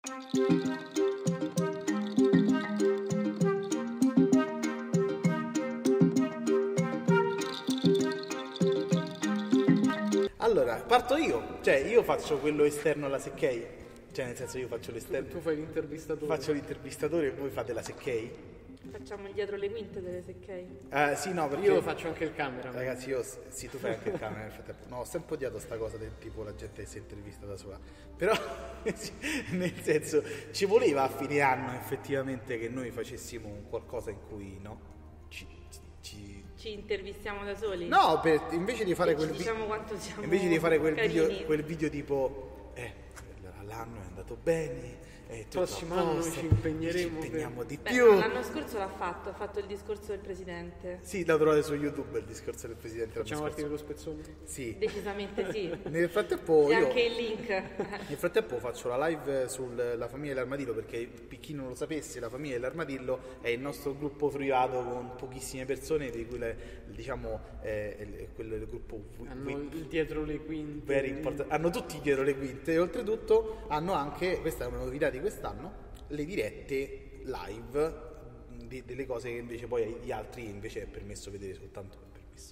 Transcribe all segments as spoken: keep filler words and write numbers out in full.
Allora, parto io, cioè io faccio quello esterno alla Sekkei, cioè nel senso io faccio l'esterno. Tu fai l'intervistatore. Faccio l'intervistatore e voi fate la Sekkei? Facciamo il dietro le quinte delle Sekkei. Uh, sì, no, perché io faccio anche il camera. Ragazzi, io sì, tu fai anche il camera nel frattempo. No, ho sempre odiato sta cosa del tipo la gente che si intervista da sola. Però nel senso ci voleva a fine anno effettivamente che noi facessimo un qualcosa in cui no ci, ci... Ci intervistiamo da soli? No, per, invece di fare e quel diciamo quanto siamo invece di fare quel carini. video, quel video tipo eh, l'anno è andato bene. Il prossimo anno ci impegneremo ci impegniamo per... di Beh, più. L'anno scorso l'ha fatto, ha fatto il discorso del presidente. Sì, la trovate su YouTube il discorso del presidente. Facciamo partire lo spezzone? Sì. Decisamente sì. Nel frattempo C'è io anche il link. Nel frattempo faccio la live sulla famiglia dell'armadillo, perché per chi non lo sapesse la famiglia dell'armadillo è il nostro gruppo privato con pochissime persone, di cui le, diciamo eh, quello del gruppo hanno il dietro le quinte. Very important. Hanno tutti dietro le quinte e oltretutto hanno anche, questa è una novità di quest'anno, le dirette live di, delle cose che invece poi agli altri invece è permesso vedere soltanto per permesso.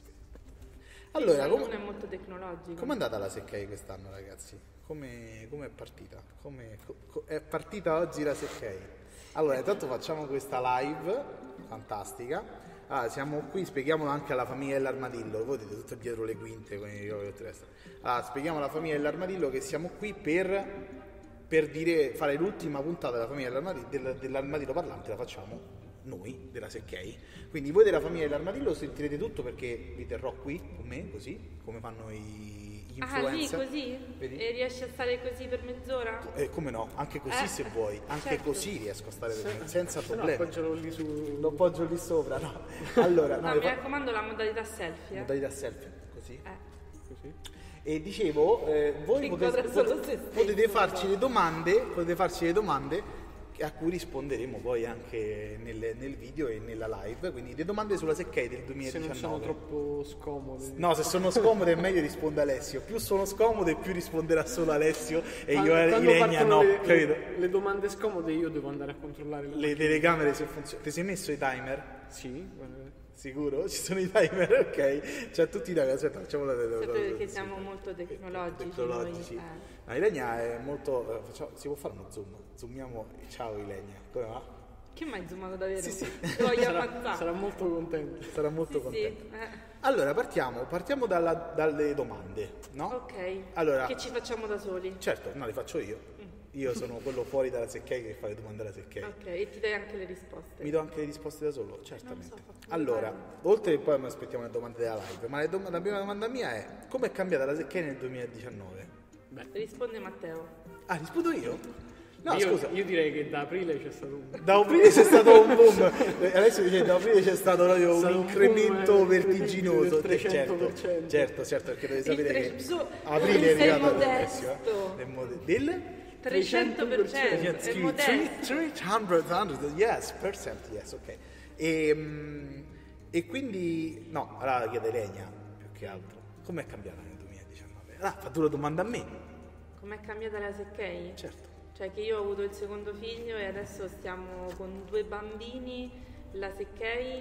Allora, com- è molto tecnologico. Com'è andata la Sekkei quest'anno, ragazzi? Come è partita? Come co- è partita oggi la Sekkei? Allora, intanto facciamo questa live fantastica. Ah, siamo qui, spieghiamolo anche alla famiglia dell'armadillo. Voi dite tutto dietro le quinte con i allora, spieghiamo alla famiglia dell'armadillo che siamo qui per per dire, fare l'ultima puntata della famiglia dell'armadillo, del, dell'armadillo parlante la facciamo noi, della Sekkei. Quindi voi della famiglia dell'armadillo sentirete tutto perché vi terrò qui con me, così, come fanno i, gli influencer. Ah, lì così? Vedi? E riesci a stare così per mezz'ora? Eh, come no, anche così eh, se vuoi, anche certo. Così riesco a stare per me, senza Se problemi. No, appoggialo lì su... Lo appoggio lì sopra, no. Allora, no, no, mi fa... raccomando la modalità selfie. Eh? Modalità selfie, così. Eh. Così. E dicevo, eh, voi potete, potete, potete farci le domande, potete farci le domande a cui risponderemo poi anche nel, nel video e nella live, quindi le domande sulla Sekkei del duemiladiciannove. Se non sono troppo scomode. No, se sono scomode è meglio risponde Alessio. Più sono scomode più risponderà solo Alessio e quando, io e Ilenia no, le, capito? Le, le domande scomode io devo andare a controllare. Le telecamere se funzionano. Ti sei messo i timer? Sì, guarda. Sicuro? Ci sono i timer, ok. Cioè tutti i timer, aspetta, facciamo la Sempre perché siamo molto tecnologici. Tecnologici. Noi, eh. Ma Ilenia è molto. Facciamo, si può fare uno zoom? Zoomiamo. Ciao Ilenia, come va? Che mai zoomato davvero? Sì, sì. Ti voglio sarà, ammazzare. sarà molto contento. Sarà molto sì, contento. Sì, eh. Allora partiamo, partiamo dalla, dalle domande, no? Ok. Allora, che ci facciamo da soli? Certo, no, le faccio io. Io sono quello fuori dalla Sekkei che fa le domande alla Sekkei. Ok, e ti dai anche le risposte. Mi do anche le risposte da solo, certamente. So, allora, oltre che poi mi aspettiamo le domande della live, ma le dom- la prima domanda mia è: come è cambiata la Sekkei nel duemiladiciannove? Beh. Risponde Matteo. Ah, rispondo io? No, io, scusa. Io direi che da aprile c'è stato un... Da aprile c'è stato un boom. Adesso dice da aprile c'è stato proprio un stato incremento un boom, eh, vertiginoso. del trecento per cento. Certo, certo, certo, perché dovete sapere tre- che su- aprile è sei arrivato modesto. Alessio, eh. Del mode- del trecento per cento, è modesto. trecento, yes, percent, yes, ok. E, mm, e quindi, no, allora chiede Ilenia, più che altro, com'è cambiata nel duemiladiciannove? Ah, fa tu la domanda a me. Com'è cambiata la Sekkei? Certo. Cioè che io ho avuto il secondo figlio e adesso stiamo con due bambini, la Sekkei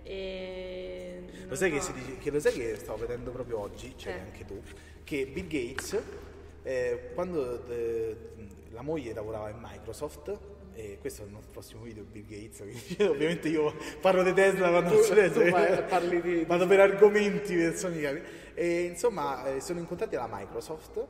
e... Lo sai, che si dice, che lo sai che stavo vedendo proprio oggi, cioè Eh. anche tu, che Bill Gates, eh, quando eh, la moglie lavorava in Microsoft, e questo è il nostro prossimo video, Bill Gates, quindi ovviamente io parlo di Tesla quando non so tu vai- parli di- vado per argomenti, persone capi. E insomma eh, sono incontrati alla Microsoft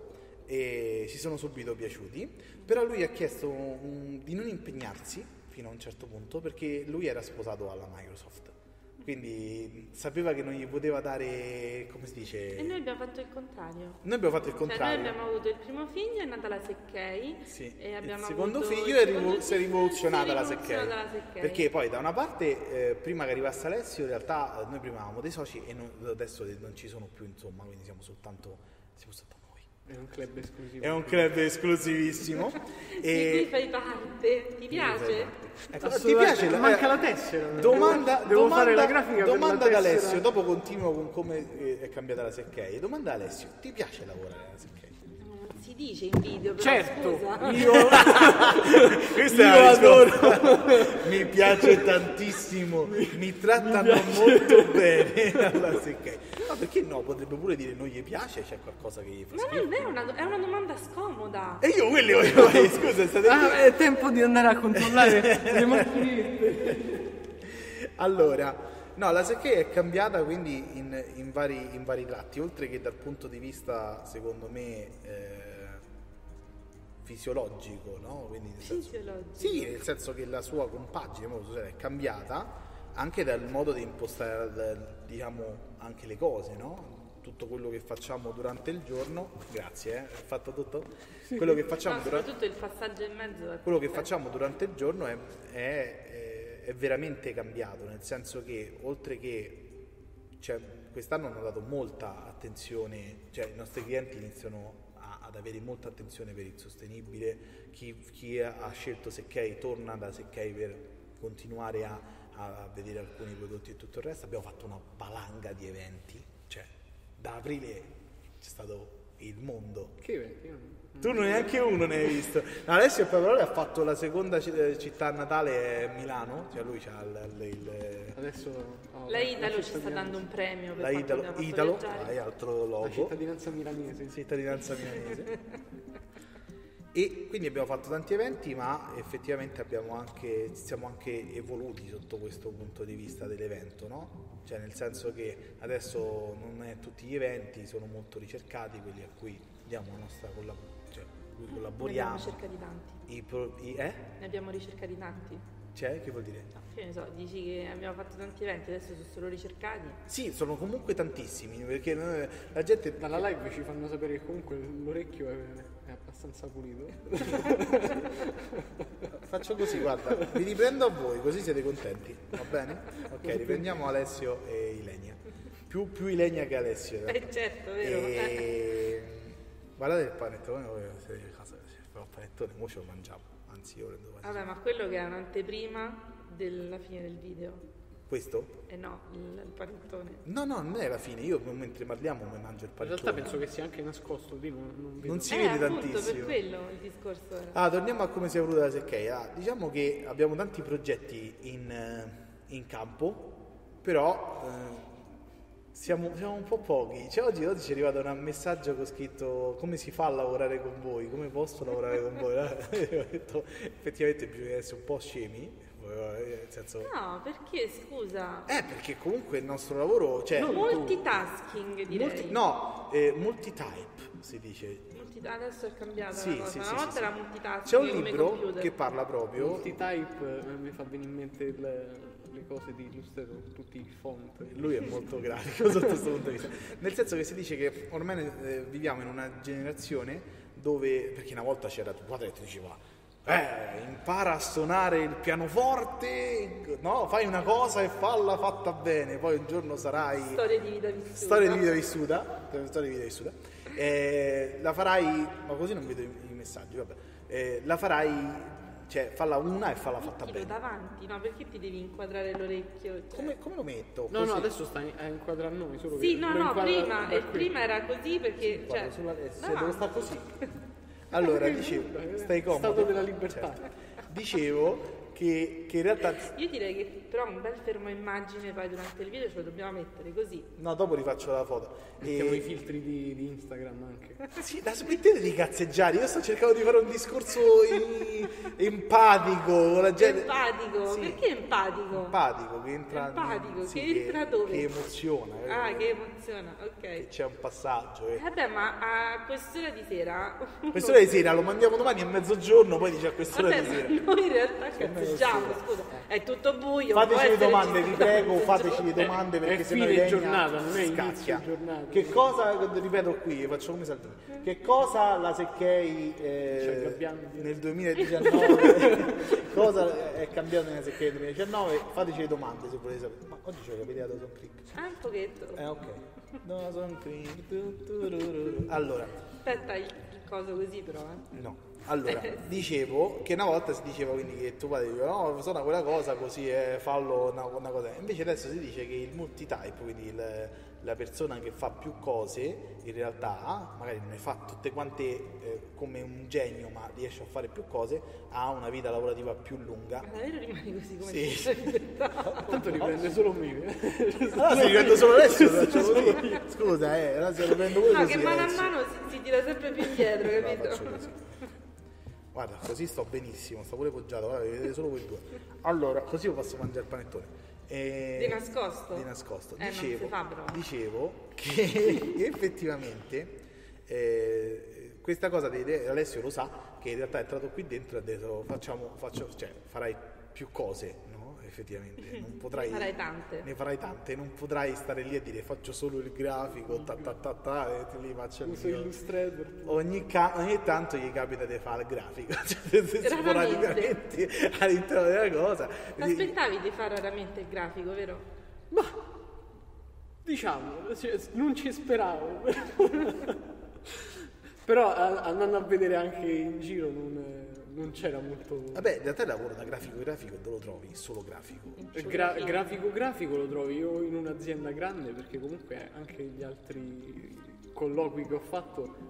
e si sono subito piaciuti, però lui ha chiesto un- di non impegnarsi fino a un certo punto perché lui era sposato alla Microsoft, quindi sapeva che non gli poteva dare, come si dice... E noi abbiamo fatto il contrario. Noi abbiamo fatto il Cioè contrario. noi abbiamo avuto il primo figlio, è nata la Sekkei. Sì. E abbiamo il secondo avuto figlio il è secondo rivo- si è figlio, rivoluzionata si è la rivoluzionata Sekkei. la Sekkei. Perché poi da una parte, eh, prima che arrivasse Alessio, in realtà eh, noi prima avevamo dei soci e non- adesso non ci sono più, insomma, quindi siamo soltanto, siamo soltanto noi. È un club esclusivo. È un club esclusivissimo. Di e... cui fai parte? Ti piace? Ecco, ti Assolutamente. piace la, Manca eh, la tessera. Domanda, devo, devo domanda, fare la grafica domanda per la ad tessera. Alessio, dopo continuo con come eh, è cambiata la Sekkei. Domanda ad Alessio, ti piace lavorare alla Sekkei? Non si dice in video, però Certo, scusa. io Questa Io è la adoro. risposta. Mi piace tantissimo, mi trattano mi piace. molto bene alla secchia. Ma perché no? Potrebbe pure dire non gli piace, c'è qualcosa che gli fa Ma schifo. non è una, è una domanda scomoda. E io quelli voglio dire, scusa, state Ah, è tempo di andare a controllare le macchinette. Allora, no, la secchia è cambiata quindi in, in vari, in vari tratti, oltre che dal punto di vista, secondo me, eh, fisiologico, no? Quindi nel senso- Fisiologico. sì, nel senso che la sua compagine molto è cambiata anche dal modo di impostare, dal- diciamo, anche le cose, no? Tutto quello che facciamo durante il giorno, grazie, eh, ho fatto tutto? Quello che facciamo No, durante... soprattutto il passaggio in mezzo. è quello che perfetto. facciamo durante il giorno è, è- è- è veramente cambiato, nel senso che oltre che cioè, quest'anno hanno dato molta attenzione, cioè i nostri clienti iniziano a- ad avere molta attenzione per il sostenibile, chi, chi ha scelto Secchei torna da Secchei per continuare a, a vedere alcuni prodotti e tutto il resto. Abbiamo fatto una valanga di eventi, cioè da aprile c'è stato il mondo. Che eventi? Io non- Tu non neanche uno ne hai visto. No, Alessio Paparoli ha fatto la seconda ci- città natale a Milano, cioè lui c'ha il, il- Adesso ho La Italo ci sta cittadinanza- dando un premio per la quanto Italo, abbiamo fatto Italo, viaggiare. hai altro la logo, cittadinanza milanese. cittadinanza milanese. E quindi abbiamo fatto tanti eventi, ma effettivamente abbiamo anche, siamo anche evoluti sotto questo punto di vista dell'evento, no? Cioè nel senso che adesso non è tutti gli eventi, sono molto ricercati quelli a cui diamo la nostra collab- cioè cui Ne collaboriamo. abbiamo ricercati tanti. I pro- i- eh? Ne abbiamo ricercati tanti. Cioè, che vuol dire? No, che ne so, dici che abbiamo fatto tanti eventi, adesso sono solo ricercati. Sì, sono comunque tantissimi, perché noi- la gente... Dalla live ci fanno sapere che comunque l'orecchio è, è abbastanza pulito. Faccio così, guarda, vi riprendo a voi, così siete contenti, va bene? Ok, riprendiamo Alessio e Ilenia. Più, più Ilenia che Alessio. in realtà. Eh certo, vero? E... Guardate il panettone, voi siete a casa, però il panettone, mo ce lo mangiamo, anzi io prendo quasi. Vabbè, ma quello che è un'anteprima della fine del video. Questo? Eh no, il, il panettone. No, no, non è la fine, io mentre parliamo mi mangio il In panettone. realtà penso che sia anche nascosto, lì non, non vedo. Non si eh, vede appunto, tantissimo. per quello il discorso era. Ah, torniamo a come si è evoluta la Secchei. Ah, diciamo che abbiamo tanti progetti in, eh, in campo, però eh, siamo, siamo un po' pochi. Cioè, oggi, oggi ci è arrivato un messaggio con scritto come si fa a lavorare con voi, come posso lavorare con voi. Ho detto, effettivamente bisogna essere un po' scemi, eh, nel senso... No, perché scusa? Eh, perché comunque il nostro lavoro... Cioè, Multitasking direi. multi- no, eh, multitype si dice. Multi- adesso è cambiata Sì, la cosa. sì, Una sì, volta sì, era sì. multitasking C'è un come libro computer. che parla proprio... Multitype eh, mi fa venire in mente il- le cose di Illustrator, tutti i font. Lui è molto grafico sotto questo punto di vista. Nel senso che si dice che ormai eh, viviamo in una generazione dove, perché una volta c'era tuo padre che ti diceva eh, impara a suonare il pianoforte, no, fai una cosa e falla fatta bene, poi un giorno sarai Storia di vita vissuta. storia di vita vissuta, storia di vita vissuta. Eh, la farai, ma così non vedo i, i messaggi, vabbè. Eh, la farai, cioè falla una e falla fatta Mettilo bene. davanti, no? Perché ti devi inquadrare l'orecchio? Cioè- Come, come lo metto? No, Così? no, adesso sta in- a inquadrare noi, solo Sì, che no, lo no, inquadra prima, da eh, qui. prima era così perché... Guarda, Cioè, sulla destra, davanti. devo stare così. Allora, dicevo, stai comodo. Stato della libertà. Certo. Dicevo che, che in realtà... Io direi che però un bel fermo immagine poi durante il video ce lo dobbiamo mettere così. No, dopo rifaccio la foto. Mettiamo E- i filtri di, di Instagram anche. Sì, la smettete di cazzeggiare, io sto cercando di fare un discorso in- empatico con la gente. Empatico, Sì. perché empatico? Empatico, che entra... Empatico, sì, che entra dove? Che emoziona. eh, Ah, che emoziona, che ok. c'è un passaggio. eh. Vabbè, ma a quest'ora di sera... Quest'ora di sera lo mandiamo domani a mezzogiorno, poi dice a quest'ora Vabbè, di ma sera. noi in realtà cazzeggiamo, scusa, è tutto buio. Fateci può le essere domande, vi registrato. prego, fateci le domande perché è se no fine Ilenia giornata, non è inizio scacchia. giornata. Che cosa, ripeto qui, faccio come Salvini, che cosa la Secchei eh, Ci aggrappiamo dietro. nel duemiladiciannove, cosa è cambiato nella Secchei nel duemiladiciannove, fateci le domande se volete sapere. Ma oggi c'ho capito da Dawson Creek. Ah, un pochetto. Eh ok. Dawson Creek. tu, tu, ru, ru, ru. Allora, Aspetta il, il coso così però, eh. no. Allora, dicevo che una volta si diceva quindi che tu padre diceva no, suona quella cosa così eh, fallo una, una cosa. Invece adesso si dice che il multitype, quindi il, la persona che fa più cose, in realtà magari non ne fa tutte quante eh, come un genio, ma riesce a fare più cose, ha una vita lavorativa più lunga. Ma davvero rimani così come Sì. sei Tanto riprende solo me. Allora si riprende solo adesso, lo faccio così. Scusa, eh, allora se lo prendo pure No, così. che mano a adesso. mano si, si tira sempre più indietro, No, capito? faccio così. Guarda, così sto benissimo, sto pure poggiato, guarda, vedete solo voi due. Allora, così io posso mangiare il panettone. E... Di nascosto? Di nascosto. Eh, non Dicevo, si fa, però. dicevo che effettivamente eh, questa cosa di Alessio lo sa, che in realtà è entrato qui dentro e ha detto facciamo, faccio, cioè, farai più cose, no? Effettivamente, non potrai, Ne farai tante. ne farai tante, non potrai stare lì a dire faccio solo il grafico, ta ta ta ta, e te li faccio il Uso mio. Illustrator. Ogni, ca- ogni tanto gli capita di fare il grafico, cioè Raramente. sporadicamente all'interno della cosa. Ti aspettavi di fare raramente il grafico, vero? Ma diciamo, cioè, non ci speravo. Però a- andando a vedere anche in giro non, non c'era molto. Vabbè, da te lavoro da grafico grafico, dove lo trovi? Solo grafico. Gra- grafico grafico lo trovi io in un'azienda grande, perché comunque anche gli altri colloqui che ho fatto,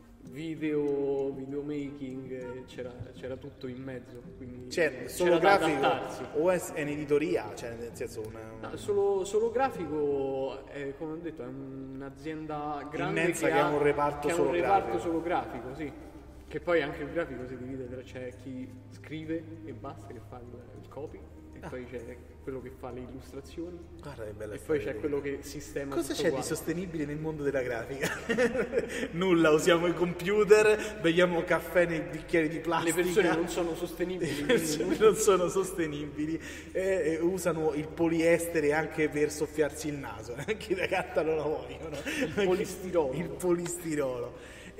video, videomaking, eh, c'era, c'era tutto in mezzo, quindi Cioè, c'era solo da grafico adattarsi. o è è un'editoria, cioè nel senso una, No, solo, solo grafico, è, come ho detto, è un'azienda grande Immensa, che ha ha un reparto che ha solo un reparto grafico. solo grafico, sì. Che poi anche il grafico si divide tra c'è chi scrive e basta, che fa il, il copy, e Ah. poi c'è quello che fa le illustrazioni, guarda che bella e poi storia c'è di- quello che sistema Cosa tutto c'è di quanto. sostenibile nel mondo della grafica? Nulla, usiamo i computer, beviamo caffè nei bicchieri di Le plastica. persone non sono sostenibili, Le quindi persone non sono sostenibili e, e usano il poliestere anche per soffiarsi il naso, anche la carta non la vogliono. Il polistirolo. Il polistirolo.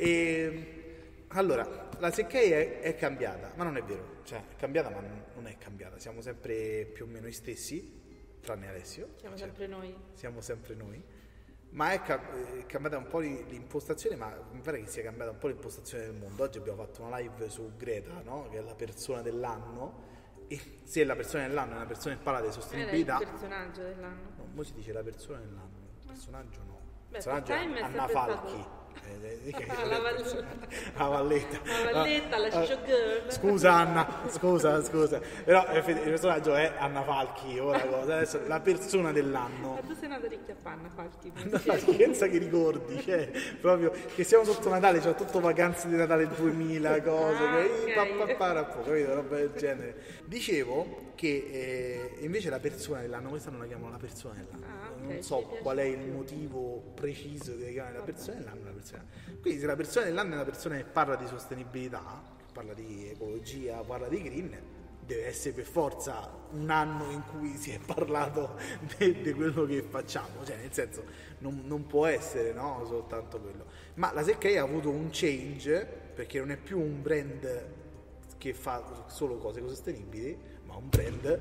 E, allora, la Sekkei è, è cambiata, ma non è vero, cioè è cambiata ma non, non è cambiata, siamo sempre più o meno i stessi, tranne Alessio. Siamo Cioè, sempre noi. siamo sempre noi. Ma è, ca- è cambiata un po' li- l'impostazione, ma mi pare che sia cambiata un po' l'impostazione del mondo. Oggi abbiamo fatto una live su Greta, no? Che è la persona dell'anno. E se è la persona dell'anno è una persona che parla di Era il sostenibilità. personaggio dell'anno. No, mo si dice la persona dell'anno, il personaggio no. Il Beh, personaggio Time è è Anna sempre Falchi. stato- Eh, eh, che- La Vall- la Valletta. La Valletta, la Ah, showgirl. Scusa Anna, scusa, scusa. Però eh, il personaggio è Anna Falchi, ora cosa. Adesso la persona dell'anno. Ma tu sei nata ricchia a panna, Falchi. come No, dicevi. pensa che ricordi, cioè, proprio che siamo sotto Natale, c'ho tutto vacanze di Natale duemila, cose, Ah, che- ok. pa- pa- pa- po', capito, roba del genere. Dicevo che eh, invece la persona dell'anno, questa non la chiamano la persona dell'anno, Ah, ok, non ci so piace qual è il più. motivo preciso di chiamare la persona dell'anno, la persona. Quindi se la persona dell'anno è una persona che parla di sostenibilità, parla di ecologia, parla di green, deve essere per forza un anno in cui si è parlato di quello che facciamo, cioè nel senso non, non può essere, no, soltanto quello. Ma la Sekkei ha avuto un change perché non è più un brand che fa solo cose sostenibili, ma un brand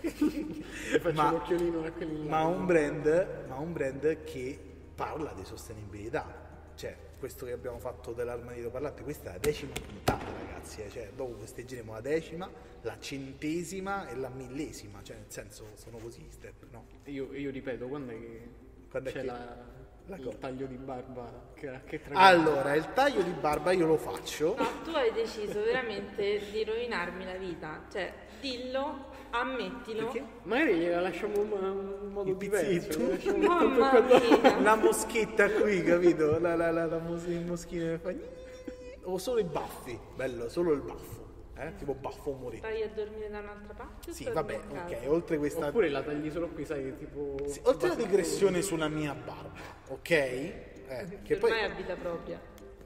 faccio ma- l'occhiolino a quelli là. ma un brand, ma un brand che parla di sostenibilità. Cioè, questo che abbiamo fatto dell'armadillo parlante, questa è la decima puntata, ragazzi. eh. Cioè, dopo festeggeremo la decima, la centesima e la millesima. Cioè, nel senso, sono così i step, no? Io, io ripeto, quando è che Quando è c'è che- la, la il cosa? taglio di barba che, che traguarda? Allora, il taglio di barba io lo faccio. No, tu hai deciso veramente di rovinarmi la vita. Cioè, dillo, ammettilo. Perché? Magari gliela lasciamo un, un modo Il diverso. pizzetto. la lasciamo Mamma tanto quando- mia. La moschetta qui, capito? La, la, la, la mos- il moschino che fa... O solo i baffi. Bello, solo il baffo. Eh? Tipo baffo morire. Vai a dormire da un'altra parte o Sì, torni vabbè, a casa? ok. Oltre questa... Oppure la tagli solo qui, sai, tipo... Sì, oltre alla digressione sulla mia barba, ok? Eh, che Ormai poi... a vita propria.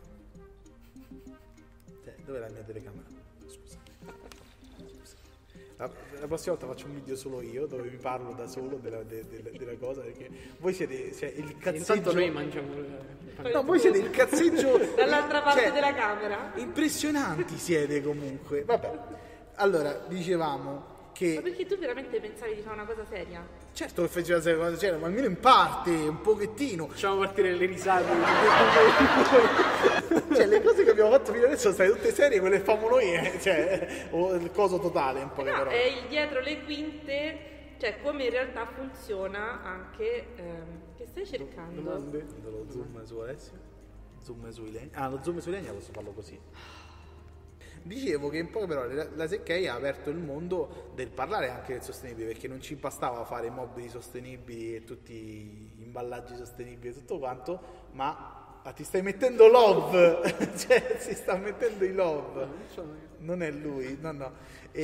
Eh, dov'è la mia telecamera? Scusa. Scusa. La, la prossima volta faccio un video solo io, dove vi parlo da solo della, de- de- della cosa, perché voi siete, siete il Intanto cazzeggio... noi mangiamo... le- No, voi siete il cazzeggio... Dall'altra parte cioè, della camera. impressionanti siete comunque. Vabbè. Allora, dicevamo che... Ma perché tu veramente pensavi di fare una cosa seria? Certo che faceva queste cose serie, ma almeno in parte, un pochettino. Facciamo partire le risate. Cioè, le cose che abbiamo fatto fino adesso sono state tutte serie, quelle che famo noi, eh, cioè, o il coso totale, un po' che No, però. è il dietro le quinte, cioè come in realtà funziona anche... ehm, che stai cercando? Domande? Lo zoom su Alessio? Zoom sui legni? Ah, lo zoom sui legni posso farlo così. Dicevo che in poche parole la, la Sekkei ha aperto il mondo del parlare anche del sostenibile, perché non ci bastava fare mobili sostenibili e tutti gli imballaggi sostenibili e tutto quanto, ma ah, ti stai mettendo love, cioè si sta mettendo i love, non è lui, no no.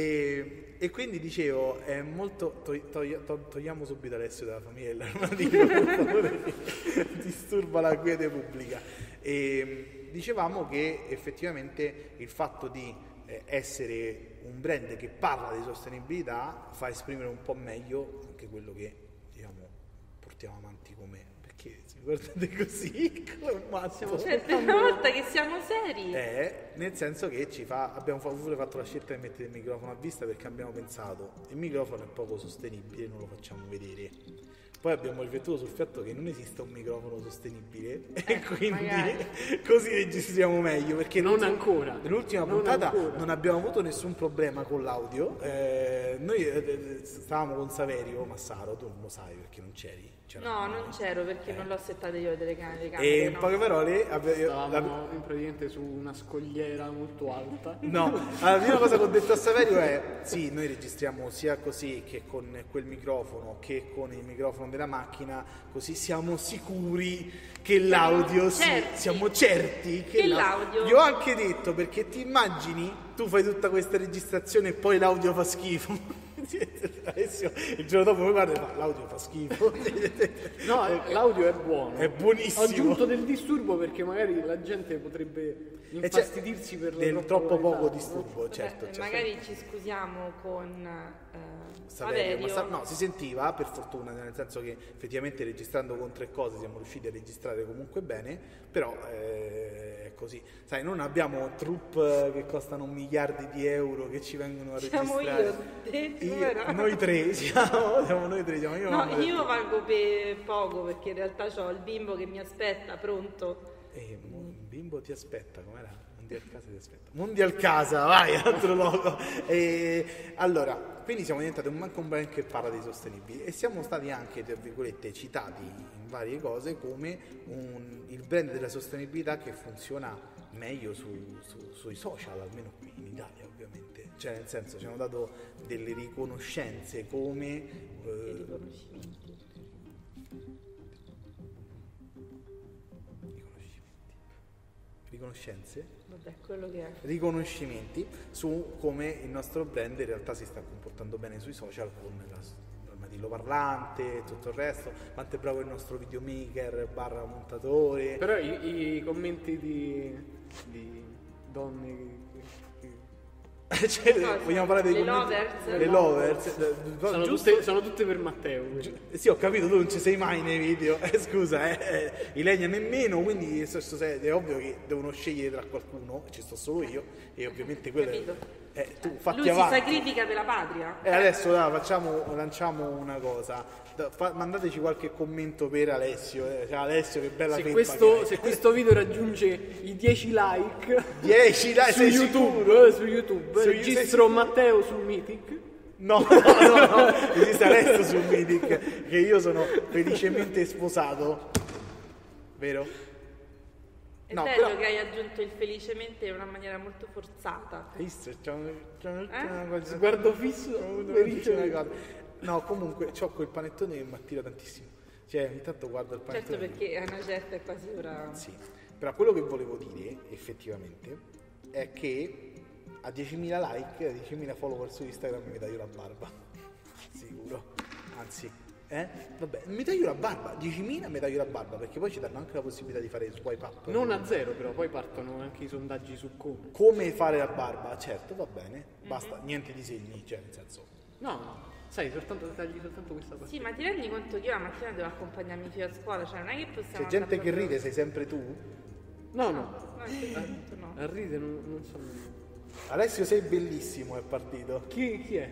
E, e quindi dicevo, è molto, to, to, to, togliamo subito Alessio dalla famiglia dell'armadio, per favore, disturba la quiete pubblica. E dicevamo che effettivamente il fatto di eh, essere un brand che parla di sostenibilità fa esprimere un po' meglio anche quello che, diciamo, portiamo avanti come, perché se guardate così come un matto, Cioè, per una volta che siamo seri. è nel senso che ci fa, abbiamo pure fatto la scelta di mettere il microfono a vista perché abbiamo pensato il microfono è poco sostenibile, non lo facciamo vedere. Poi abbiamo riflettuto sul fatto che non esiste un microfono sostenibile Eh, e quindi magari. così registriamo meglio, perché Non l'ultima- ancora. nell'ultima Non puntata ancora. non abbiamo avuto nessun problema con l'audio. Eh, noi eh, stavamo con Saverio Massaro, tu non lo sai perché non c'eri. C'era No, lui. non c'ero perché Eh. non l'ho settato io le telecamere. le camere, E in no. poche parole abbi- Stavamo la- in praticamente su una scogliera molto alta. No, allora, la prima cosa che ho detto a Saverio è sì, noi registriamo sia così che con quel microfono che con il microfono della macchina, così siamo sicuri che l'audio si- certi. siamo certi che, Che la- l'audio- Gli ho anche detto, perché ti immagini tu fai tutta questa registrazione e poi l'audio fa schifo. Alessio, il giorno dopo mi guarda e fa l'audio fa schifo. No, eh, l'audio è buono. È buonissimo. Ho aggiunto del disturbo perché magari la gente potrebbe E c'è infastidirsi per la del troppo qualità, poco no? disturbo, Vabbè, certo. certo. magari ci scusiamo con eh, Saverio, ma Saverio. sa- no, si sentiva per fortuna, nel senso che effettivamente registrando con tre cose siamo riusciti a registrare comunque bene, però eh, è così. Sai, non abbiamo troupe che costano miliardi di euro che ci vengono a Siamo registrare. io, te, tu, Io- però. noi tre siamo, siamo noi tre, siamo io. No, mamma e io te. valgo per poco perché in realtà ho il bimbo che mi aspetta pronto. Eh, un bimbo ti aspetta, com'era? Mondial Casa ti aspetta. Mondial Casa, vai, altro logo. E, allora, quindi siamo diventati un manco un brand che parla di sostenibili e siamo stati anche, tra virgolette, citati in varie cose come un- il brand della sostenibilità che funziona meglio su- su- sui social, almeno qui in Italia ovviamente. Cioè, nel senso, ci hanno dato delle riconoscenze come... I eh, riconoscimenti. riconoscimenti. Riconoscenze? Vabbè, quello che è. Riconoscimenti su come il nostro brand in realtà si sta comportando bene sui social con la- l'armadillo parlante e tutto il resto, quanto è bravo il nostro videomaker barra montatore. Però i, i commenti di, di donne che, che- Cioè, Cosa? vogliamo parlare dei Le commenti- lovers? le lovers eh, sono, giusto? tutte, sono tutte per Matteo. quelle. Sì, ho capito, tu non ci sei mai nei video, eh, scusa, eh, eh, Ilenia nemmeno, quindi so- so- se- è ovvio che devono scegliere tra qualcuno, ci sto solo io, e ovviamente quello è, Capito. eh, tu fatti Lui avanti. si sacrifica per la patria. E adesso dai, facciamo, lanciamo una cosa. Da- fa- mandateci qualche commento per Alessio. eh. Cioè, Alessio, che bella Se felpa questo, che se hai. questo video raggiunge i dieci like dieci, dai, su sei YouTube, sicuro? eh, su YouTube Su- registro Matteo su Mythic. No, no, no, no, esiste Alessio su Mythic, che io sono felicemente sposato. Vero? È No, bello però- che hai aggiunto il felicemente in una maniera molto forzata. Hai visto? C'è un- c'è un- Eh? una cosa- Sguardo fisso, c'è una felice. cosa. No, comunque c'ho quel panettone che mi attira tantissimo. Cioè, ogni tanto guardo il Certo, panettone. perché a una certa è quasi ora. Sì, però quello che volevo dire effettivamente è che a diecimila like, a diecimila follower su Instagram mi taglio la barba. Sicuro. Anzi, eh? Vabbè, mi taglio la barba, diecimila mi taglio la barba, perché poi ci danno anche la possibilità di fare swipe up. Non a zero però, poi partono anche i sondaggi su come. Come fare la barba? Certo, va bene, basta, niente disegni, cioè nel senso. No, sai, soltanto tagli soltanto questa parte. Sì, ma ti rendi conto che io la mattina devo accompagnare mio figlio a scuola? Cioè, non è che possiamo. C'è gente andare che proprio- ride, sei sempre tu? No, no, No, in questo momento no. a ride non, non so nemmeno. Alessio sei bellissimo, è partito. Chi, chi è?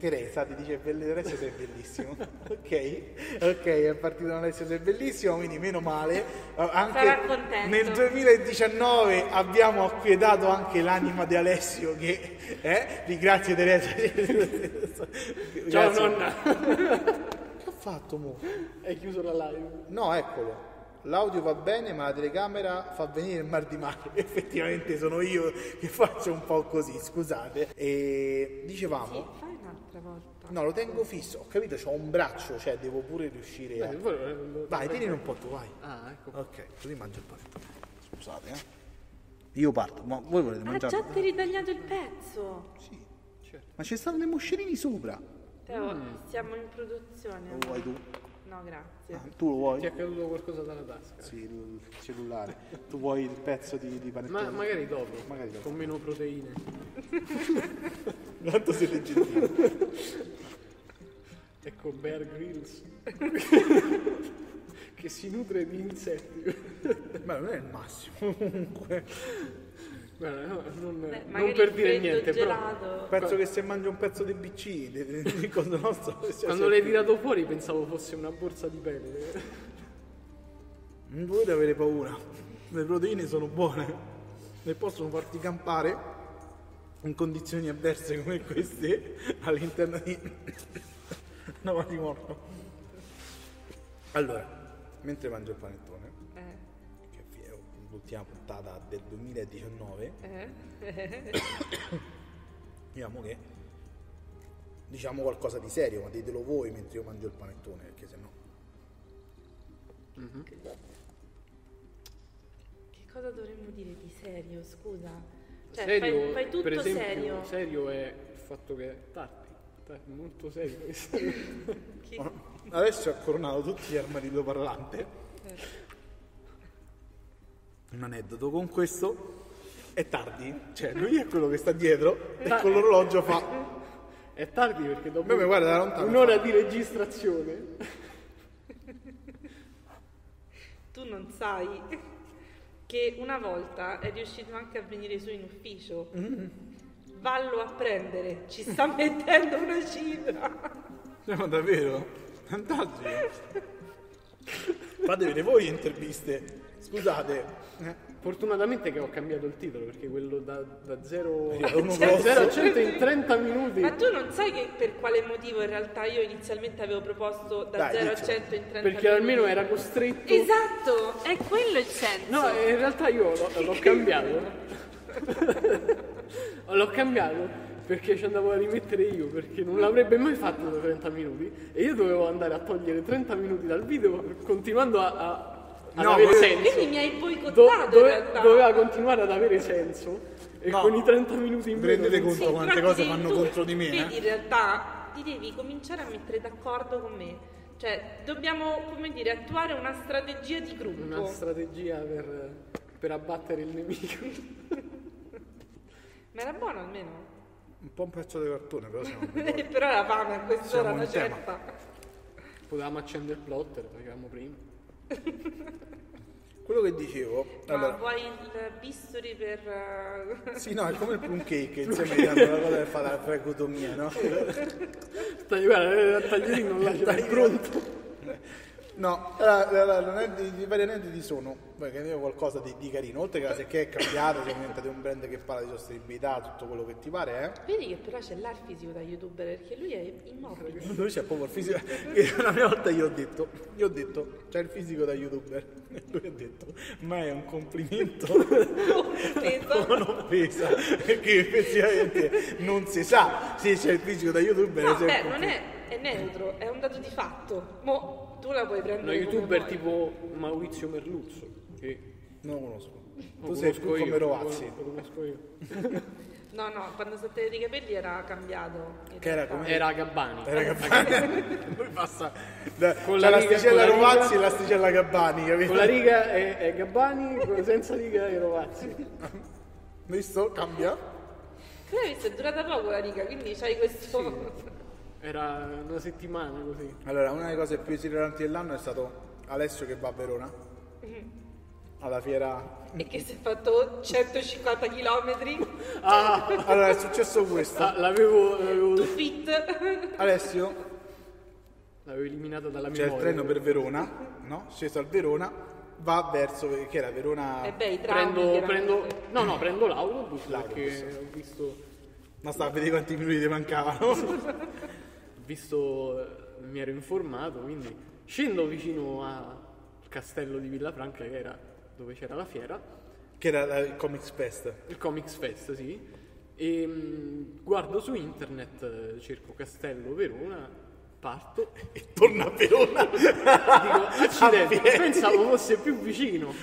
Teresa ti dice belle- Alessio sei bellissimo. Ok, ok, è partito Alessio sei bellissimo, quindi meno male. Uh, anche Sarà contento. nel duemiladiciannove abbiamo acquietato anche l'anima di Alessio che eh? Ringrazio Teresa. Ciao Grazie. nonna. Che ha fatto mo? Hai chiuso la live. No, eccolo. L'audio va bene, ma la telecamera fa venire il mal di mare. Effettivamente sono io che faccio un po' così, scusate. E dicevamo. Sì, fai un'altra volta. No, lo tengo fisso, ho capito, c'ho un braccio, cioè devo pure riuscire a. Eh, voi lo- lo- Vai, tieni un po' tu, vai. Ah, ecco. Ok, così mangio il panettone. Scusate, eh. Io parto, ma voi volete Ah, mangiare? già ti hai ritagliato il pezzo. Sì. Certo. Ma ci stanno le moscerini sopra. Teo, siamo in produzione. Lo vuoi tu? No, grazie. Ah, tu lo vuoi? Ti è caduto qualcosa dalla tasca. Sì, il cellulare. Tu vuoi il pezzo di, di panettone? Ma magari dopo, Magari dopo. con meno proteine. Tanto sei gentile. Ecco Bear Grylls che si nutre di insetti. Ma non è il massimo, comunque. Guarda, no, non, Beh, non magari per dire freddo, niente, però gelato. Penso che se mangi un pezzo di B C, di, di, di cosa nostra, quando l'hai tirato fuori pensavo fosse una borsa di pelle. non dovete avere paura. Le proteine sono buone e possono farti campare in condizioni avverse come queste all'interno di una matrimonio. Allora, mentre mangio il panettone, Eh, che è l'ultima puntata del duemiladiciannove, eh. diciamo che diciamo qualcosa di serio, ma ditelo voi mentre io mangio il panettone, perché sennò. Che cosa dovremmo dire di serio, scusa? Cioè, Serio, fai, fai tutto per esempio, serio. serio è il fatto che è tardi, tardi, molto serio. Chi- Adesso ha coronato tutti gli armadillo parlante. eh. Un aneddoto con questo è tardi, cioè lui è quello che sta dietro e Ta- con l'orologio fa. È tardi perché dopo Beh, ma guarda, da lontano un'ora fa. di registrazione. Tu non sai che una volta è riuscito anche a venire su in ufficio. Vallo a prendere, ci sta mettendo una cifra. No, ma davvero? Fantastico. Fate vedere voi interviste. Scusate. Eh, Fortunatamente che ho cambiato il titolo perché quello da, da zero Era uno da grosso. zero a cento in trenta minuti. Ma tu non sai che per quale motivo in realtà io inizialmente avevo proposto da Dai, zero a diccelo. cento in trenta Perché minuti? almeno era costretto. Esatto, è quello il senso. No, in realtà io l'ho, l'ho cambiato. L'ho cambiato perché ci andavo a rimettere io, perché non l'avrebbe mai fatto da trenta minuti e io dovevo andare a togliere trenta minuti dal video continuando a, a ad No, avere volevo- senso. Quindi mi hai Do- boicottato in dove- realtà. doveva continuare ad avere senso e No. con i trenta minuti in Vi meno rendete non conto so- quante infatti cose fanno tu, contro di me? Vedi, Eh? in realtà ti devi cominciare a mettere d'accordo con me. Cioè, dobbiamo, come dire, attuare una strategia di gruppo. una strategia per, per abbattere il nemico. Ma era buono almeno. Un po' un pezzo di cartone, però siamo d'accordo. Però la fame a quest'ora Siamo una in tema. certa. Potevamo accendere il plotter, facevamo prima. Quello che dicevo, Ma allora, vuoi il bisturi per... eh, sì, no, è come il plum cake, insomma, gli danno la cosa per fare la fregotomia, no? Tagli- Guarda, il taglierino non l'ha già pronto. No, allora, allora, non è di, di vari aneddoti sono, perché io ho qualcosa di, di carino, oltre che la secchè è cambiato, siamo diventati un brand che parla di sostenibilità, tutto quello che ti pare, eh? Vedi che però c'è là il fisico da youtuber, perché lui è immobile. Lui c'è proprio il fisico. Io una mia volta gli ho detto, gli ho detto, c'è il fisico da youtuber. E lui ha detto, ma è un complimento. Offeso. Non offesa, perché effettivamente non si sa se c'è il fisico da youtuber. No, se beh, un non è, è neutro, è un dato di fatto. Mo, tu la puoi Uno prendere come youtuber vuoi. tipo Maurizio Merluzzo, che Non lo conosco. lo Tu sei conosco più io, come Rovazzi. Lo, lo conosco io. No, no, quando sono tagliati i capelli era cambiato. in Che era realtà. come- Era Gabbani. Era Gabbani. Lui passa da, Con c'è la riga- l'asticella con la Rovazzi riga- e l'asticella Gabbani, capito? Con la riga è, è Gabbani, con- senza riga è Rovazzi. Visto? Cambia? Però hai visto, è durata poco la riga, quindi c'hai questo... Era una settimana così. Allora, una delle cose più esilaranti dell'anno è stato Alessio che va a Verona. alla fiera. E che si è fatto centocinquanta chilometri. Ah, Allora è successo questo. ah, l'avevo, l'avevo, To fit. Alessio, l'avevo eliminata dalla c'è memoria. il treno per Verona, no? Sceso a Verona, va verso, che era Verona, E beh, i traumi, Prendo, chiaramente. prendo, no, no, prendo l'autobus, L'autobus. perché ho visto, ma stava a vedere quanti minuti ti mancavano. ho visto, eh, mi ero informato, quindi scendo vicino al castello di Villafranca, che era dove c'era la fiera, Che era la- il Comics Fest. il Comics Fest, sì, e mh, guardo su internet, eh, cerco Castello Verona, parto, E torna a Verona. dico, accidenti, Firenze. pensavo fosse più vicino.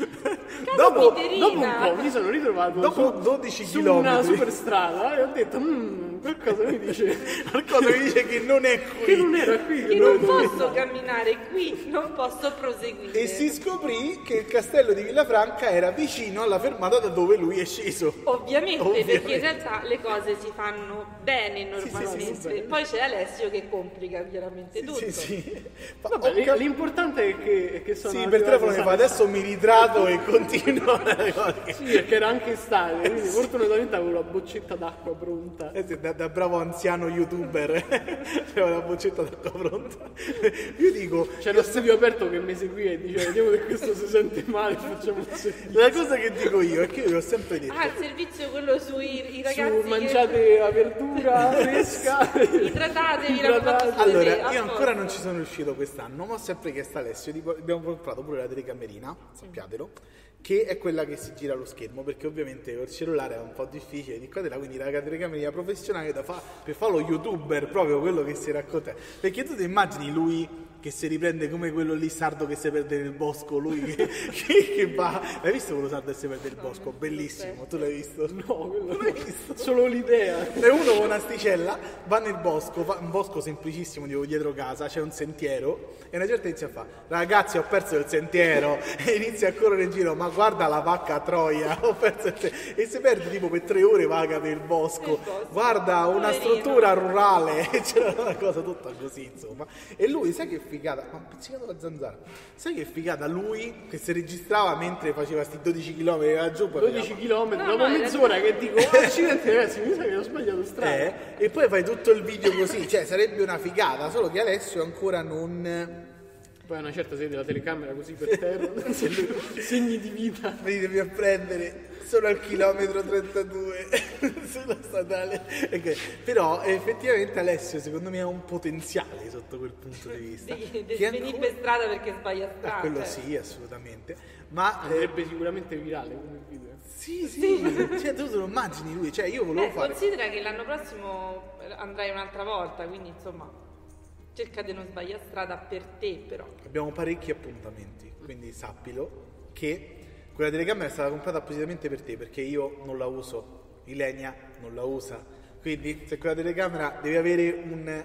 Dopo, Caspiterina. Dopo un po' mi sono ritrovato Dopo su, dodici su una chilometri. superstrada e ho detto, "Mm, qualcosa mi dice qualcosa mi dice che non è qui. che non era qui. Che non posso camminare qui, non posso proseguire. E si scoprì che il castello di Villafranca era vicino alla fermata da dove lui è sceso. Ovviamente, Ovviamente. perché in realtà le cose si fanno bene normalmente. sì, sì. Poi c'è Alessio che complica chiaramente tutto. Sì, sì. Ma Vabbè, ho li- cap- l'importante è che, è che sono sì, per arrivato telefono mi sano. fa adesso mi ritrato e continuo le cose. Sì, perché era anche estate, quindi fortunatamente avevo la boccetta d'acqua pronta. Eh sì, Da, da bravo anziano youtuber c'era la boccetta d'acqua pronta. Io dico, C'era lo studio aperto che mi seguiva e diceva, vediamo che questo si sente male, facciamo il servizio. la cosa che dico io è che io vi ho sempre detto, Ah, il servizio quello sui i ragazzi Su, che- mangiate la verdura fresca. Idratatevi, Idratate. raccontate allora, a io posto. ancora non ci sono riuscito quest'anno, ma ho sempre chiesto a Alessio, dico, abbiamo comprato pure la telecamerina, sappiatelo, che è quella che si gira lo schermo, perché ovviamente col cellulare è un po' difficile di qua e di là, quindi la telecamerina professionale da fa, per fare lo youtuber, proprio quello che si racconta. Perché tu ti immagini lui che si riprende come quello lì sardo che si perde nel bosco, lui che, che- che va... Hai visto quello sardo che si perde nel bosco? Bellissimo, tu l'hai visto? No, quello Non l'hai no. visto? Solo l'idea. E uno con un'asticella va nel bosco, va- un bosco semplicissimo tipo dietro casa, c'è un sentiero e una certa inizia a fare ragazzi ho perso il sentiero e inizia a correre in giro, ma guarda la vacca troia, ho perso il sentiero e si perde tipo per tre ore vaga per il bosco, Nel bosco. guarda una Poverino. struttura rurale e c'era una cosa tutta così insomma. E lui sai che figata, ma ha pizzicato la zanzara, sai che figata lui che si registrava mentre faceva sti dodici chilometri laggiù, poi dodici chilometri, No, dopo no, era- mezz'ora che dico, oh, accidenti ragazzi, mi sa che ho sbagliato strada. Eh, e poi fai tutto il video così, cioè sarebbe una figata, solo che Alessio ancora non... Poi a una certa sede la telecamera così per terra, segni di vita. Venitevi a prendere solo al chilometro trentadue sulla statale. Ok, però effettivamente Alessio secondo me ha un potenziale sotto quel punto di vista. Di, di che venire ancora- per strada perché sbaglia strada. Ah, quello cioè. sì, assolutamente. Ma eh, Andrebbe sicuramente virale come video. sì, sì, cioè tu te lo immagini lui, cioè io volevo Eh, fare... considera che l'anno prossimo andrai un'altra volta, quindi insomma cerca di non sbagliare strada per te però. Abbiamo parecchi appuntamenti, quindi sappilo che quella telecamera è stata comprata appositamente per te, perché io non la uso, Ilenia non la usa, quindi se quella telecamera deve avere un...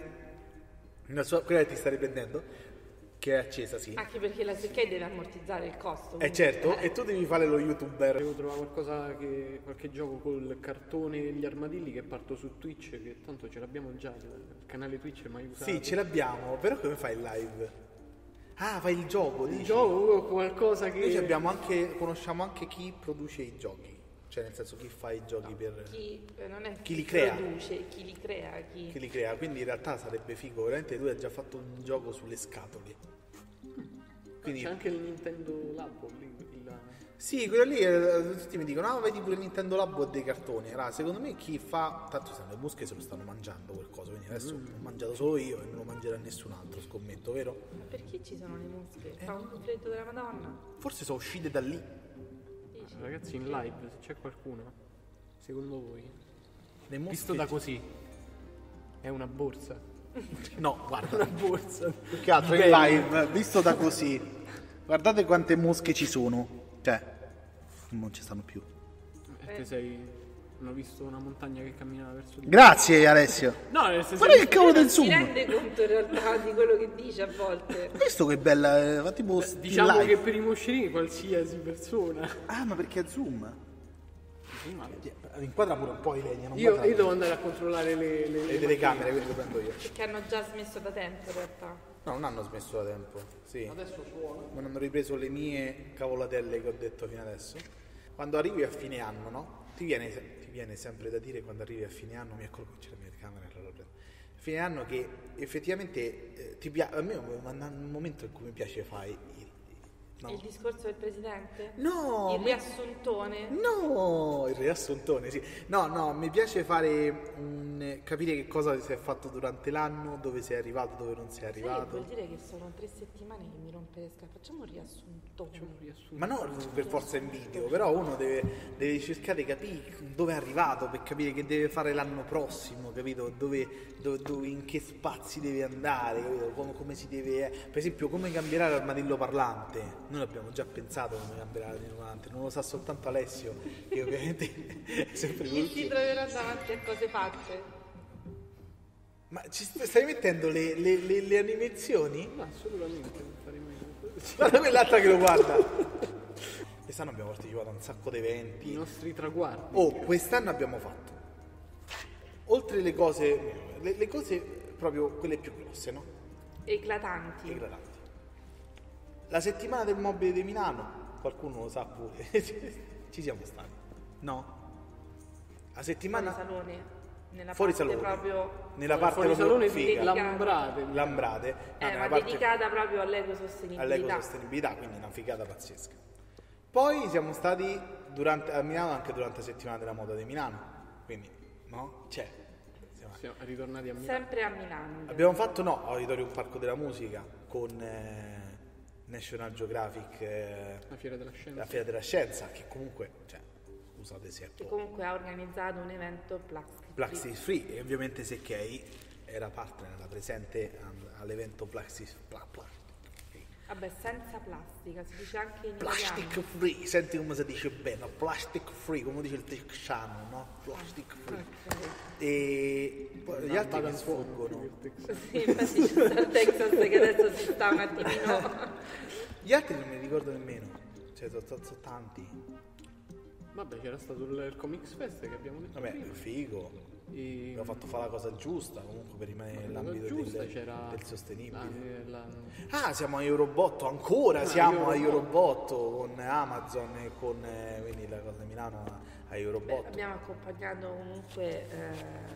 una sua, quella che ti sta riprendendo, che è accesa, sì. Anche perché la Sky deve ammortizzare il costo. Eh quindi- certo, eh. e tu devi fare lo youtuber. Devo trovare qualcosa che, qualche gioco col cartone degli armadilli che parto su Twitch, che tanto ce l'abbiamo già, il canale Twitch è mai usato. Sì, ce l'abbiamo, però come fai il live? Ah, fai il gioco, Il dici? gioco o qualcosa che... Noi ci abbiamo anche, conosciamo anche chi produce i giochi, cioè nel senso chi fa i giochi per... Chi eh, non è Chi li crea. produce, chi li crea, chi... chi li crea, quindi in realtà sarebbe figo, veramente lui ha già fatto un gioco sulle scatole. Quindi, C'è anche il Nintendo Labo lì, il- sì, quello lì, eh, tutti mi dicono, ah, vedi pure Nintendo Labo ha dei cartoni. Allora, secondo me chi fa, tanto sanno, le mosche se lo stanno mangiando qualcosa, quindi adesso l'ho mangiato solo io e non lo mangerà nessun altro, scommetto, vero? Ma perché ci sono le mosche? Fa un freddo della Madonna? Forse sono uscite da lì. Dici? Ragazzi in live, se c'è qualcuno, secondo voi, Le mosche... visto da così, è una borsa? No, guarda, Una borsa. più che altro in Bello. live, visto da così, guardate quante mosche ci sono. Cioè, non ci stanno più. E te sei... non ho visto una montagna che camminava verso di... Grazie Alessio. No, nel senso... Guarda che cavolo del Non si zoom. rende conto in realtà di quello che dice a volte. Questo che bella, eh, fa tipo still Diciamo life. che per i moscerini qualsiasi persona. Ah, ma perché è zoom? Inquadra pure un po' di legna, non Io, guarda- io devo andare a controllare le, le, le telecamere, quindi lo prendo io. Che hanno già smesso da tempo in realtà. No, non hanno smesso da tempo, sì. Adesso suona. Non hanno ripreso le mie cavolatelle che ho detto fino adesso. Quando arrivi a fine anno, no? Ti viene, ti viene sempre da dire quando arrivi a fine anno, mi accorgo che c'è la mia telecamera, allora prendo. Fine anno che effettivamente eh, ti piace, a me è un momento in cui mi piace fare il, no. Il discorso del presidente? No, Il ma- riassuntone? No, il riassuntone, sì. No, no, mi piace fare un, capire che cosa si è fatto durante l'anno, dove sei arrivato, dove non sei Sai che arrivato. vuol dire che sono tre settimane che mi rompe le scatole. Facciamo un riassuntone. Facciamo un riassunto. Ma non per forza in video, però uno deve, deve cercare di capire dove è arrivato per capire che deve fare l'anno prossimo, capito? Dove, dove- dove- in che spazi deve andare, capito? Come, come si deve. Per esempio, come cambierà l'armadillo parlante. Noi abbiamo già pensato come cambierà l'armadillo parlante, non lo sa soltanto Alessio, che ovviamente è sempre Chi lui. si troverà davanti a cose fatte? Ma ci st- stai mettendo le, le- le- le animazioni? No, assolutamente non faremo niente. Guarda quell'altra che lo guarda. Quest'anno abbiamo partecipato a un sacco di I eventi. nostri traguardi. Oh, quest'anno abbiamo fatto, oltre le cose, le, le cose proprio quelle più grosse, no? Eclatanti. Eclatanti. La settimana del mobile di Milano, qualcuno lo sa pure, ci siamo stati, no? La Fuori settimana salone. Nella fuori parte salone, proprio nella parte Fuori proprio salone figa, di Lambrate. Lambrate, no, eh, nella ma parte- dedicata proprio all'ecosostenibilità. all'ecosostenibilità, quindi una figata pazzesca. Poi siamo stati durante, a Milano anche durante la settimana della moda di Milano, quindi no? C'è. Siamo- Siamo ritornati a Milano. Sempre a Milano. Abbiamo fatto no, Auditorium Parco della Musica con eh, National Geographic, eh, La fiera della scienza. la Fiera della Scienza, che comunque, cioè, scusate se è Che poco. comunque ha organizzato un evento plastic. Plastic Free, e ovviamente S K era partner, era presente um, all'evento Plastic, Pla- Pla- Vabbè, senza plastica, si dice anche in Plastic italiano. Free, senti come si dice bene, Plastic Free, come dice il texano, no? Plastic Free. Ok. E poi gli altri Vada mi un po' sfuggono. più il Texas. Sì, infatti c'è sta il Texas che adesso si sta un attimino. Gli altri non mi ricordo nemmeno, cioè sono, sono- sono tanti. Vabbè, c'era stato il, il Comics Fest che abbiamo detto Vabbè, prima. figo. E Abbiamo fatto fare la cosa giusta comunque per rimanere la cosa nell'ambito giusta del, c'era del sostenibile. la- la- Ah, siamo a Eurobotto, ancora Ah, siamo a Eurobotto. Eurobotto con Amazon e con eh, quindi la cosa di Milano a, a Beh, Eurobotto. abbiamo accompagnato comunque eh,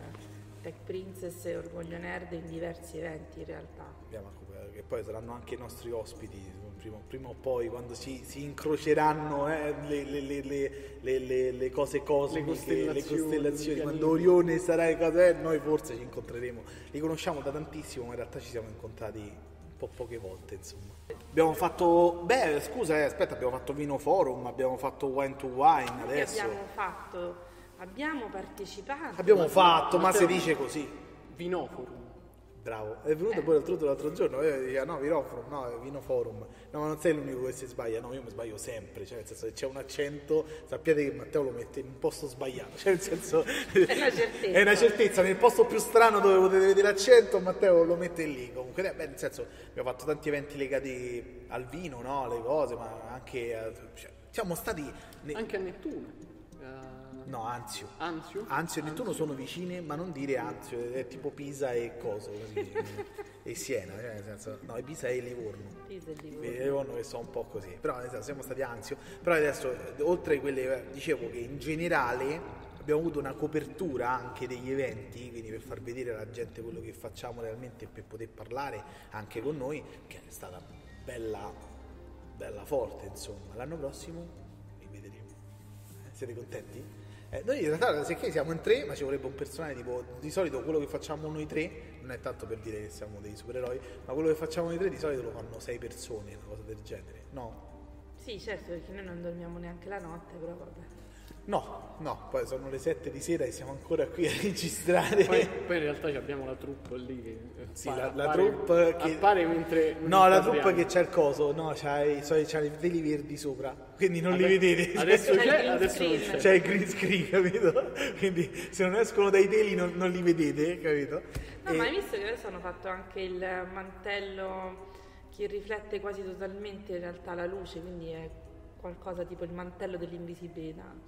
Tech Princess e Orgoglio Nerd in diversi eventi in realtà. Abbiamo accompagnato- che poi saranno anche i nostri ospiti prima, prima o poi quando si, si incroceranno eh, le, le- le- le- le- le- le cose cosmiche, le costellazioni, costellazioni, i quando pianeti. Orione sarà e cose, eh, noi forse ci incontreremo. Li conosciamo da tantissimo, ma in realtà ci siamo incontrati un po' poche volte, insomma. Abbiamo fatto, beh, scusa, eh, aspetta, abbiamo fatto Vino Forum, abbiamo fatto Wine to Wine Noi adesso. abbiamo fatto, abbiamo partecipato. Abbiamo fatto, ma Matteo- si dice così. Vinoforum. Bravo, è venuto poi l'altro, l'altro giorno e diceva no, Vino Forum, no, è Vino Forum. No, ma non sei l'unico che si sbaglia, no, io mi sbaglio sempre, cioè nel senso che c'è un accento, sappiate che Matteo lo mette in un posto sbagliato, cioè nel senso È una certezza. è una certezza, nel posto più strano dove potete vedere l'accento, Matteo lo mette lì comunque, eh, beh, nel senso abbiamo fatto tanti eventi legati al vino, no, alle cose, ma anche, a- cioè, siamo stati, ne- Anche a Nettuno. Eh, no, Anzio. Anzio. Anzio e Nettuno sono vicine, ma non dire Anzio, è tipo Pisa e Coso, così, e Siena, cioè nel senso, no, è Pisa e Livorno. Pisa e Livorno. E Livorno che sono un po' così, però nel senso, siamo stati a Anzio, però adesso, eh, oltre a quelle, eh, dicevo che in generale abbiamo avuto una copertura anche degli eventi, quindi per far vedere alla gente quello che facciamo realmente e per poter parlare anche con noi, che è stata bella, bella forte, insomma. L'anno prossimo li vedremo. Eh, Siete contenti? Eh, noi in realtà se che siamo in tre, ma ci vorrebbe un personale tipo, di solito quello che facciamo noi tre, non è tanto per dire che siamo dei supereroi, ma quello che facciamo noi tre di solito lo fanno sei persone, una cosa del genere. No? Sì, certo, perché noi non dormiamo neanche la notte, però vabbè. No, no, poi sono le sette di sera e siamo ancora qui a registrare. Poi, poi in realtà abbiamo la troupe lì che eh, Sì, fa- la, la appare- troupe che... appare mentre No, la mentre troupe parliamo. che c'ha il coso, no, c'ha i, so- c'ha i veli verdi sopra, quindi non li Ade- vedete. Adesso C'è il c'è, green adesso non screen. c'è. C'è il green screen, capito? Quindi se non escono dai teli non, non li vedete, capito? No, E- ma hai visto che adesso hanno fatto anche il mantello che riflette quasi totalmente in realtà la luce, quindi è qualcosa tipo il mantello dell'invisibilità.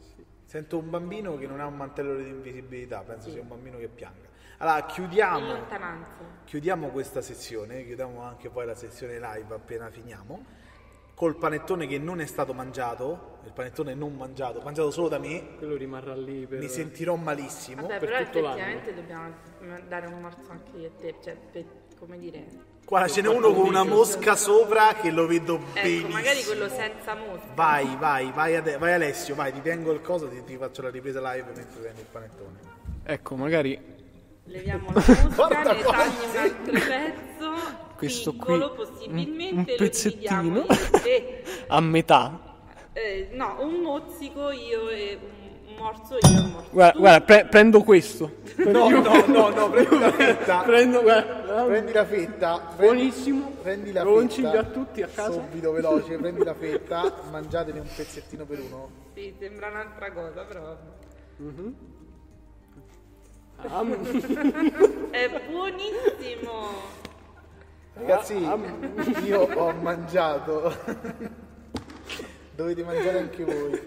Sento un bambino che non ha un mantello di invisibilità, penso sì. sia un bambino che pianga. Allora, chiudiamo, chiudiamo questa sessione, chiudiamo anche poi la sessione live appena finiamo, col panettone che non è stato mangiato, il panettone non mangiato, mangiato solo da me. Quello rimarrà lì per... Mi sentirò malissimo. Vabbè, per però tutto effettivamente dobbiamo dare un morso anche io a te, cioè, per, come dire... Qua ce n'è uno con una mosca sopra che lo vedo ecco, benissimo. Magari quello senza mosca. Vai, vai, vai, Ade- vai Alessio, vai, ti tengo il coso, ti, ti faccio la ripresa live mentre prendi il panettone. Ecco, magari... Leviamo la mosca, ne tagli un altro pezzo, questo piccolo qui, possibilmente, un pezzettino, lo e, a metà. Eh, no, un mozzico io e un morso io e un morso guarda, tu. guarda pre- prendo questo. No, no, no, no, prendi la fetta. Prendo, guarda, prendi la fetta. Prendi, buonissimo. Prendi la lo fetta. consiglio a tutti a casa. Subito, veloce, prendi la fetta, mangiatene un pezzettino per uno. Sì, sembra un'altra cosa, però. Mm-hmm. È buonissimo. Ragazzi, io ho mangiato. Dovete mangiare anche voi.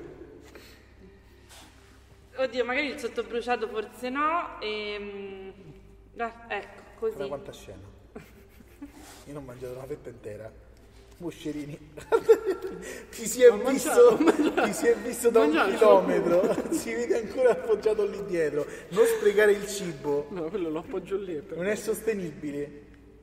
Oddio, magari il sottobruciato forse no. E... Ah, ecco, così. Guarda quanta scena. Io non ho mangiato una fetta intera. Moscerini. ti si è ho visto mangiato, ti si è visto da un chilometro. Si vede ancora appoggiato lì dietro. Non sprecare il cibo. No, quello lo appoggio lì. Per non è sostenibile.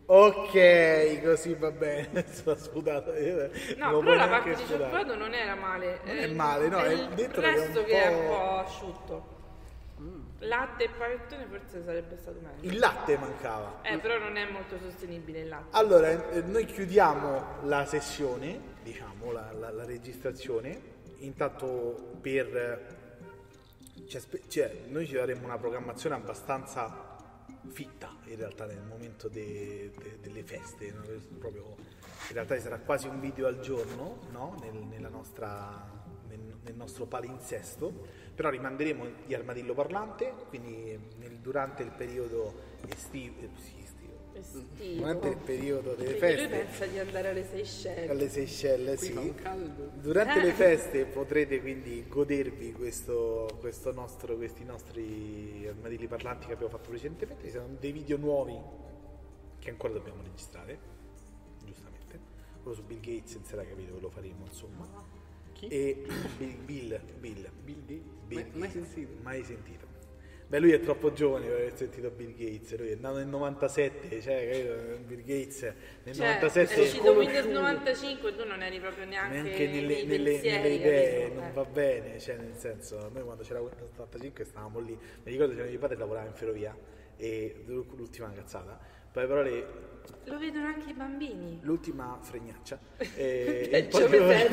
Ok, così va bene. Sono sputato. No, però la parte di cioccolato non era male. Non è male, no, è, il dentro resto che è un, che po'... è un po' asciutto. Mm. Latte e panettone forse sarebbe stato meglio. Il latte mancava. Eh, però non è molto sostenibile il latte. Allora, eh, noi chiudiamo la sessione, diciamo, la, la, la registrazione. Intanto per... Cioè, cioè, noi ci daremo una programmazione abbastanza fitta in realtà nel momento de, de, delle feste, no? Proprio, in realtà sarà quasi un video al giorno, no? nel, nella nostra, nel, nel nostro palinsesto, però rimanderemo gli armadillo parlante, quindi nel, durante il periodo estivo, eh, sì, estivo, estivo. durante il periodo delle Perché feste, lui pensa di andare alle Seychelles. alle Seychelles, qui sì. fa un caldo. Durante Eh. le feste potrete quindi godervi questo, questo nostro, questi nostri armadilli parlanti che abbiamo fatto precedentemente. Ci saranno dei video nuovi che ancora dobbiamo registrare, giustamente. Quello su Bill Gates non si era capito che lo faremo, insomma. Chi? E Bill Bill Bill, Bill Gates? Bill Mai, mai Gates. sentito? Mai sentito. Beh, lui è troppo giovane per aver sentito Bill Gates, lui è nato nel novantasette, cioè credo, Bill Gates nel Cioè, novantasette è uscito Windows novantacinque, tu non eri proprio neanche, neanche nelle, nei nelle, pensieri, nelle idee, capito? non Eh. va bene, cioè nel senso, noi quando c'era Windows novantacinque stavamo lì, mi ricordo che mio padre lavorava in ferrovia, e l'ultima cazzata, poi però le... Lo vedono anche i bambini. L'ultima fregnaccia, eh, Che in poche giove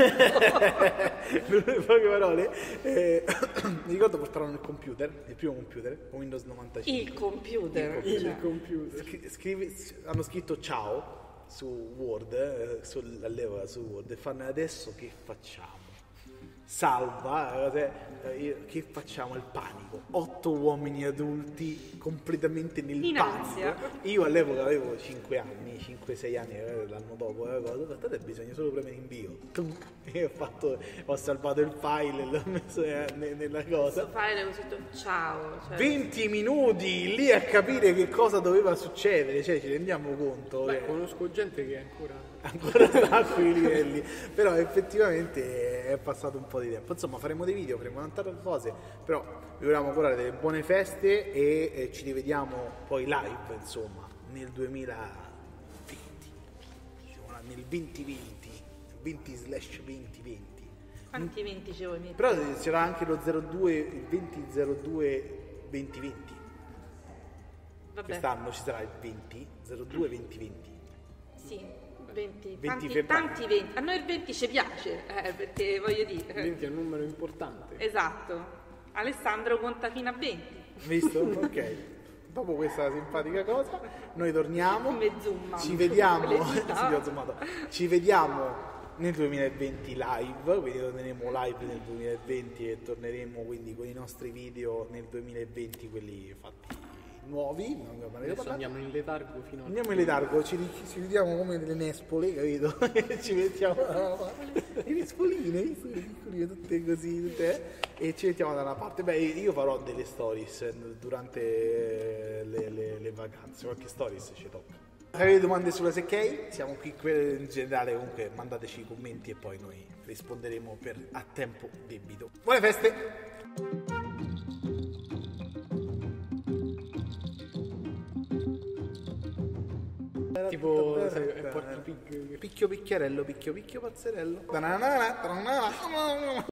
in poche parole, eh, mi ricordo portarono il computer, il primo computer, Windows novantacinque. Il computer. Il cioè. Il computer. Scri- scrivi- hanno scritto ciao su Word, eh, sul- all'epoca su Word, e fanno adesso che facciamo? Salva, eh, eh, che facciamo? Il panico. Otto uomini adulti completamente nel In panico. ansia. Io all'epoca avevo cinque anni, cinque sei anni, eh, l'anno dopo, eh, cosa, guardate, bisogna solo premere invio. Tum. E ho, fatto, ho salvato il file e l'ho messo eh, ne- nella cosa. Questo file ho scritto ciao. Cioè, venti minuti lì a capire che cosa doveva succedere, cioè ci rendiamo conto Beh, che conosco gente che è ancora... ancora sta a quei livelli, però effettivamente è passato un po' di tempo. Insomma, faremo dei video, faremo tante cose, però vi vogliamo augurare delle buone feste e eh, ci rivediamo poi live, insomma, nel duemilaventi, diciamo, nel duemilaventi, venti slash duemilaventi. quanti venti ci vuoi mettere? Però c'era anche lo zero due, il venti zero due duemilaventi. Vabbè, Quest'anno ci sarà il venti zero due duemilaventi. sì, venti, venti tanti, febbraio. tanti venti. A noi il venti ci piace, eh, perché voglio dire. venti è un numero importante. Esatto. Alessandro conta fino a venti. Visto? Ok. Dopo questa simpatica cosa, noi torniamo. Come zoom. Ci vediamo. Con le dita. Sì, ho zoomato. Ci vediamo nel duemilaventi live, quindi torneremo live nel duemilaventi e torneremo quindi con i nostri video nel duemilaventi, quelli fatti nuovi, non abbiamo mai Adesso parlato. andiamo in letargo fino a... Andiamo in letargo, ci, ri- ci vediamo come delle nespole, capito? Ci mettiamo le nespoline, le piccoline, tutte così, tutte, e ci mettiamo da una parte. Beh, io farò delle stories durante le, le- le vacanze, qualche stories ci tocca. Se avete domande sulla S K, siamo qui per- in generale, comunque mandateci i commenti e poi noi risponderemo per, a tempo debito. Buone feste! Tipo, sai, è Porco Pig. Picchio picchiarello, picchio picchio pazzerello.